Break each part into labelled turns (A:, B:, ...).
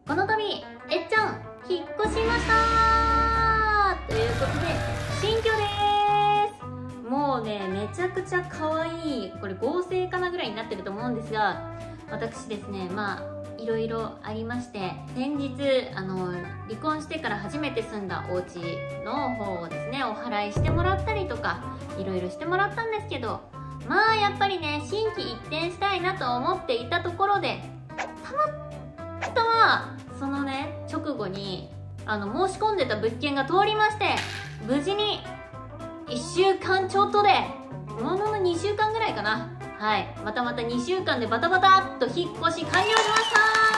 A: この度えっちゃん引っ越しましたということで新居でーす。もうねめちゃくちゃ可愛い、これ合成かなぐらいになってると思うんですが、私ですねいろいろありまして、先日離婚してから初めて住んだお家の方をですねお払いしてもらったりとかいろいろしてもらったんですけど、やっぱりね心機一転したいなと思っていたところで、たまたまそのね直後に申し込んでた物件が通りまして、無事に1週間ちょっとで、ものの2週間ぐらいかな、はい、また2週間でバタバタっと引っ越し完了しました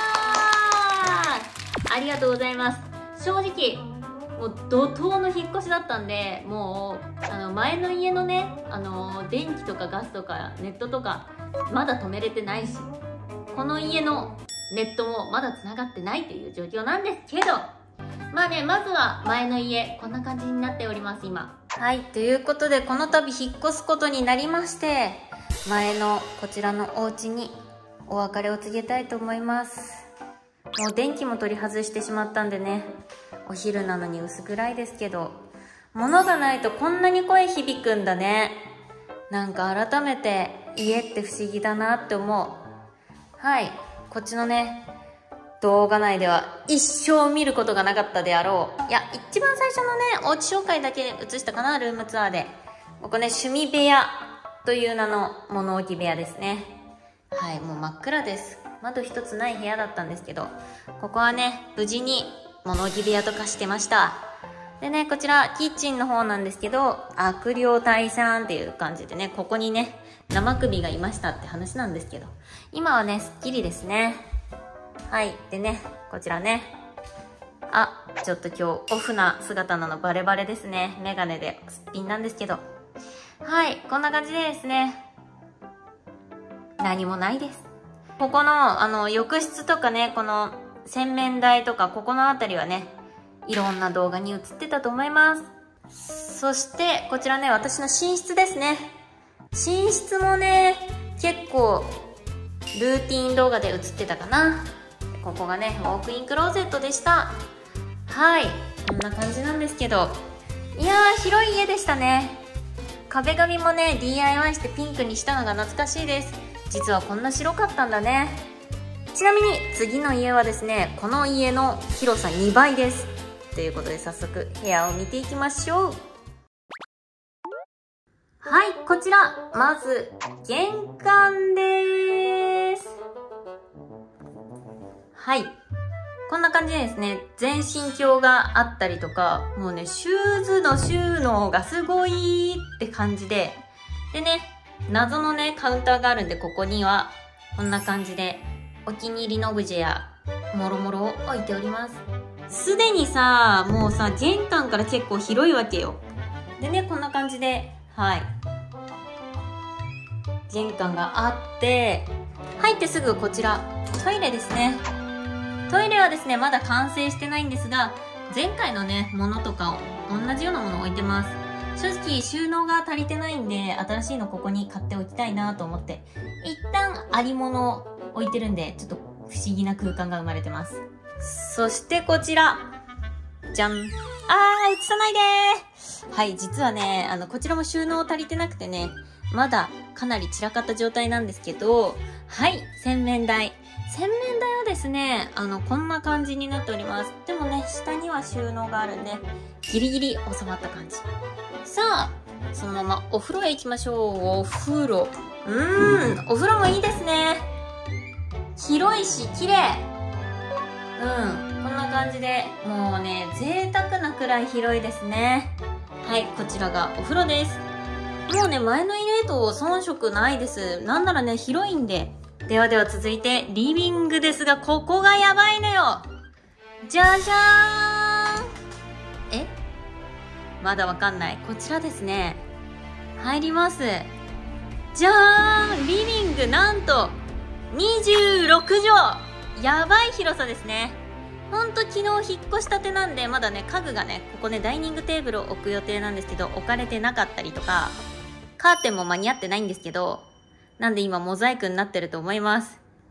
A: 。ありがとうございます。正直もう怒涛の引っ越しだったんで、もう前の家のね電気とかガスとかネットとかまだ止めれてないし、この家のネットもまだ繋がってないという状況なんですけど、まずは前の家こんな感じになっております今。はい、ということでこの度引っ越すことになりまして、前のこちらのお家にお別れを告げたいと思います。もう電気も取り外してしまったんでね、お昼なのに薄暗いですけど、物がないとこんなに声響くんだね。なんか改めて家って不思議だなって思う。はい、こっちのね動画内では一生見ることがなかったであろう、いや一番最初のねお家紹介だけ映したかな、ルームツアーで。ここね趣味部屋という名の物置部屋ですね。はい、もう真っ暗です。窓一つない部屋だったんですけど、ここはね無事に物置部屋と化してました。でね、こちらキッチンの方なんですけど、悪霊退散っていう感じでね、ここにね生首がいましたって話なんですけど、今はねすっきりですね。はい、でねこちらね、ちょっと今日オフな姿なのバレバレですね。メガネですっぴんなんですけど、はい、こんな感じでですね、何もないです。ここの浴室とかね、この洗面台とかここの辺りはねいろんな動画に映ってたと思います。そしてこちらね私の寝室ですね。寝室もね結構ルーティン動画で映ってたかな。ここがねウォークインクローゼットでした。はい、こんな感じなんですけど、いやー広い家でしたね。壁紙もね DIY してピンクにしたのが懐かしいです。実はこんな白かったんだね。ちなみに次の家はですね、この家の広さ2倍ですということで、早速部屋を見ていきましょう。はい、こちらまず玄関です。はい、こんな感じでですね、全身鏡があったりとか、もうねシューズの収納がすごいって感じで、でね謎のねカウンターがあるんで、ここにはこんな感じでお気に入りのオブジェやもろもろを置いております。すでにさもうさ玄関から結構広いわけよ。でねこんな感じで、はい、玄関があって、入ってすぐこちらトイレですね。トイレはですねまだ完成してないんですが、前回のねものとかを同じようなものを置いてます。正直収納が足りてないんで、新しいのここに買っておきたいなと思って一旦ありものを置いてるんで、ちょっと不思議な空間が生まれてます。そしてこちらじゃん、映さないでー。はい、実はねこちらも収納足りてなくてね、まだかなり散らかった状態なんですけど、はい、洗面台はですねこんな感じになっております。でもね下には収納があるんでギリギリ収まった感じ。さあそのままお風呂へ行きましょう。お風呂、お風呂もいいですね。広いし綺麗。こんな感じでもうね贅沢なくらい広いですね。はい、こちらがお風呂です。もうね前の家と遜色ないです。なんならね広いんで。では続いてリビングですが、ここがやばいのよ。じゃじゃーん。まだわかんない。こちらですね、入ります。じゃーん、リビングなんと26畳。やばい広さですね。ほんと昨日引っ越したてなんで、まだね家具がねここねダイニングテーブルを置く予定なんですけど、置かれてなかったりとか、カーテンも間に合ってないんですけど、なんで今モザイクになってると思います。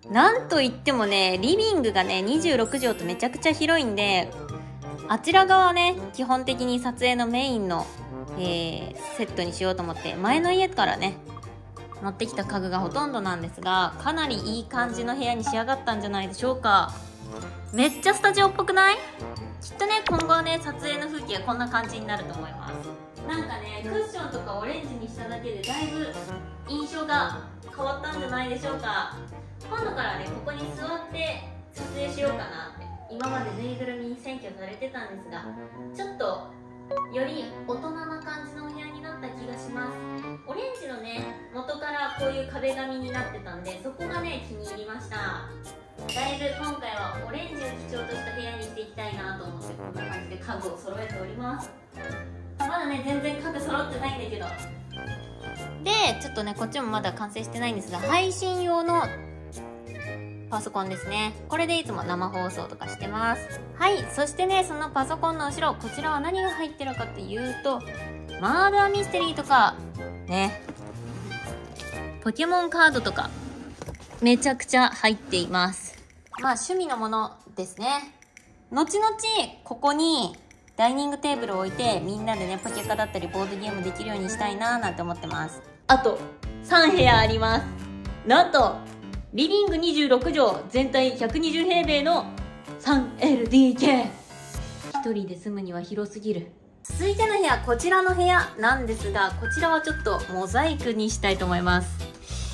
A: なんといってもね、リビングがね、26畳とめちゃくちゃ広いんで、あちら側はね、基本的に撮影のメインの、セットにしようと思って、前の家からね、持ってきた家具がほとんどなんですが、かなりいい感じの部屋に仕上がったんじゃないでしょうか。めっちゃスタジオっぽくない？きっとね、今後はね、撮影の風景はこんな感じになると思います。なんかね、クッションとかオレンジにしただけでだいぶ印象が変わったんじゃないでしょうか。今度からね、ここに座って撮影しようかなって。今までぬいぐるみに占拠されてたんですが、ちょっとより大人な感じのお部屋になった気がします。オレンジのね、元からこういう壁紙になってたんで、そこがね、気に入りました。だいぶ今回はオレンジを基調とした部屋にしていきたいなと思って、こんな感じで家具を揃えております。まだね、全然家具揃ってないんだけど。で、ちょっとね、こっちもまだ完成してないんですが、配信用のパソコンですね。これでいつも生放送とかしてます。はい。そしてね、そのパソコンの後ろ、こちらは何が入ってるかっていうと、マーダーミステリーとか、ね、ポケモンカードとか、めちゃくちゃ入っています。まあ、趣味のものですね。後々、ここにダイニングテーブルを置いて、みんなでね、ポケカだったり、ボードゲームできるようにしたいなーなんて思ってます。あと、3部屋あります。なんと、リビング26畳、全体120平米の 3LDK。一人で住むには広すぎる。続いての部屋、こちらの部屋なんですが、こちらはちょっとモザイクにしたいと思います。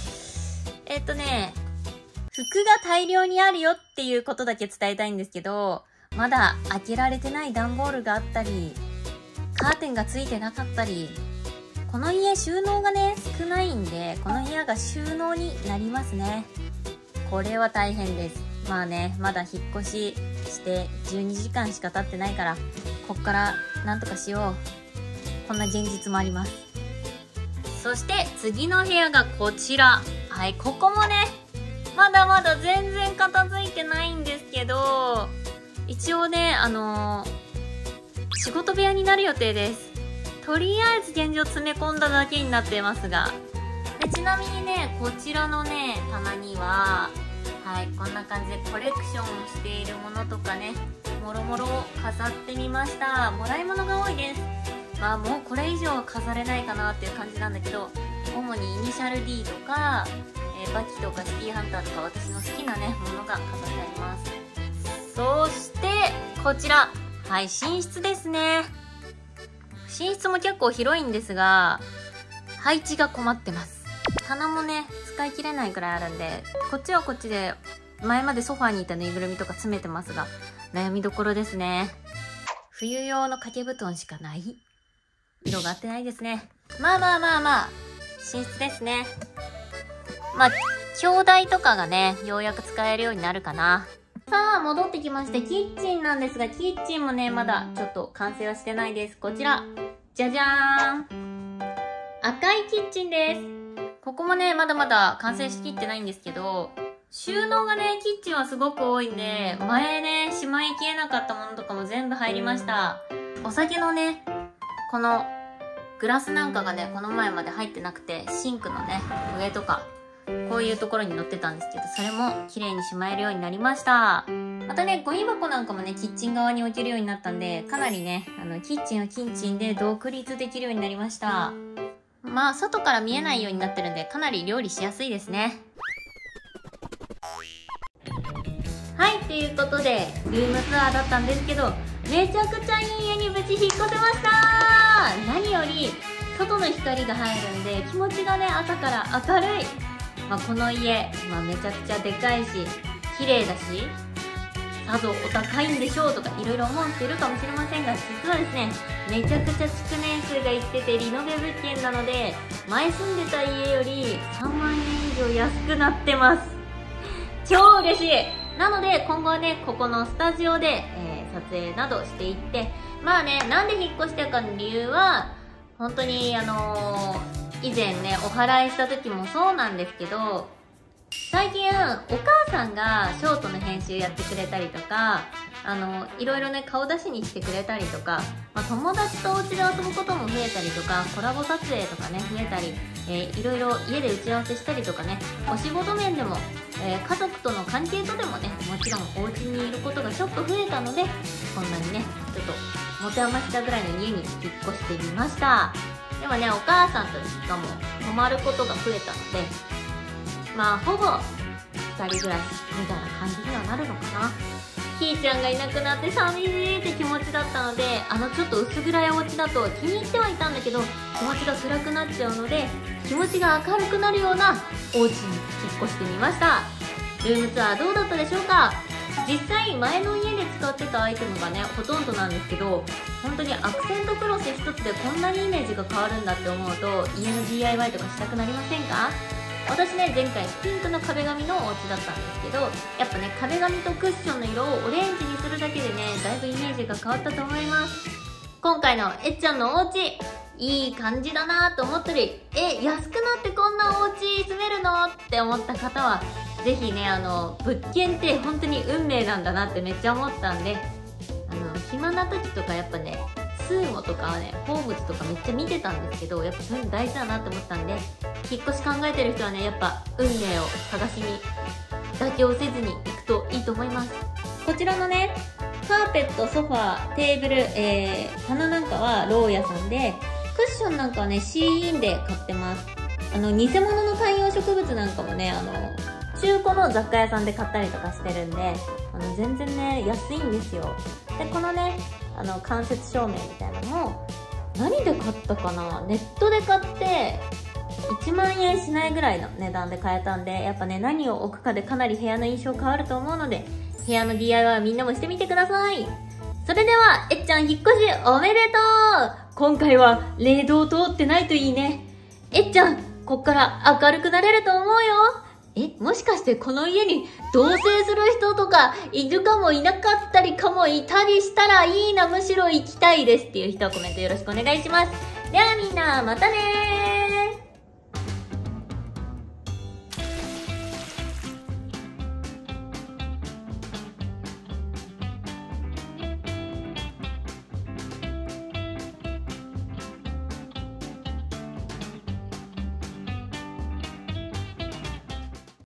A: 服が大量にあるよっていうことだけ伝えたいんですけど、まだ開けられてない段ボールがあったり、カーテンがついてなかったり、この家収納がね、少ないんで、この部屋が収納になりますね。これは大変です。まあね、まだ引っ越しして12時間しか経ってないから、こっからなんとかしよう。こんな現実もあります。そして次の部屋がこちら。はい、ここもね、まだまだ全然片付いてないんですけど、一応ね、仕事部屋になる予定です。とりあえず現状詰め込んだだけになってますが。で、ちなみにね、こちらのね、棚には、はい、こんな感じでコレクションをしているものとかね、もろもろを飾ってみました。もらい物が多いです。まあもうこれ以上は飾れないかなっていう感じなんだけど、主にイニシャル D とか、バキとかシティハンターとか私の好きなね、ものが飾ってあります。そして、こちら。はい、寝室ですね。寝室も結構広いんですが、配置が困ってます。棚もね、使い切れないくらいあるんで、こっちはこっちで、前までソファーにいたぬいぐるみとか詰めてますが、悩みどころですね。冬用の掛け布団しかない。色が合ってないですね。まあ、寝室ですね。まあ、兄弟とかがね、ようやく使えるようになるかな。さあ、戻ってきまして、キッチンなんですが、キッチンもね、まだちょっと完成はしてないです。こちら。じゃじゃーん。赤いキッチンです。ここもね、まだまだ完成しきってないんですけど、収納がね、キッチンはすごく多いんで、前ね、しまいきれなかったものとかも全部入りました。お酒のね、このグラスなんかがね、この前まで入ってなくて、シンクのね、上とか、こういうところに乗ってたんですけど、それも綺麗にしまえるようになりました。またね、ゴミ箱なんかもね、キッチン側に置けるようになったんで、かなりね、キッチンはキッチンで独立できるようになりました。まあ、外から見えないようになってるんで、かなり料理しやすいですね。はい、ということで、ルームツアーだったんですけど、めちゃくちゃいい家に無事引っ越せました。何より、外の光が入るんで、気持ちがね、朝から明るい。まあ、この家、めちゃくちゃでかいし、綺麗だし、さぞお高いんでしょうとかいろいろ思っているかもしれませんが、実はですね、めちゃくちゃ築年数がいっててリノベ物件なので、前住んでた家より3万円以上安くなってます。超嬉しい。なので今後はね、ここのスタジオで、撮影などしていって、まあね、なんで引っ越したかの理由は、本当に以前ね、お祓いした時もそうなんですけど、最近お母さんがショートの編集やってくれたりとか、 いろいろね、顔出しに来てくれたりとか、友達とお家で遊ぶことも増えたりとか、コラボ撮影とかね、増えたり、いろいろ家で打ち合わせしたりとかね、お仕事面でも、家族との関係とでもね、もちろんお家にいることがちょっと増えたので、こんなにね、ちょっと持て余したぐらいの家に引っ越してみました。でもね、お母さんとしかも泊まることが増えたので、ほぼ2人暮らしみたいな感じにはなるのかな。ひーちゃんがいなくなって寂しいって気持ちだったので、ちょっと薄暗いお家だと気に入ってはいたんだけど、気持ちが暗くなっちゃうので、気持ちが明るくなるようなお家に引っ越してみました。ルームツアーどうだったでしょうか？実際前の家で使ってたアイテムがね、ほとんどなんですけど、本当にアクセントクロス一つでこんなにイメージが変わるんだって思うと、家の DIY とかしたくなりませんか？私ね、前回ピンクの壁紙のお家だったんですけど、やっぱね、壁紙とクッションの色をオレンジにするだけでね、だいぶイメージが変わったと思います。今回のえっちゃんのお家、いい感じだなと思ったり、安くなってこんなお家住めるのって思った方は、ぜひね、物件って本当に運命なんだなってめっちゃ思ったんで、暇な時とかやっぱね、スーモとかね、ホームズとかめっちゃ見てたんですけど、やっぱそういうの大事だなって思ったんで、引っ越し考えてる人はね、やっぱ運命を探しに妥協せずに行くといいと思います。こちらのね、カーペット、ソファー、テーブル、棚なんかはローヤさんで、クッションなんかはね、シーインで買ってます。偽物の観葉植物なんかもね、中古の雑貨屋さんで買ったりとかしてるんで、全然ね、安いんですよ。で、このね、間接照明みたいなのも、何で買ったかな？ネットで買って、1万円しないぐらいの値段で買えたんで、やっぱね、何を置くかでかなり部屋の印象変わると思うので、部屋の DIY はみんなもしてみてください。それでは、えっちゃん引っ越しおめでとう！今回は冷凍通ってないといいね。えっちゃん、こっから明るくなれると思うよ。もしかしてこの家に同棲する人とかいるかもいなかったりかもいたりしたらいいな、むしろ行きたいですっていう人はコメントよろしくお願いします。ではみんな、またねー。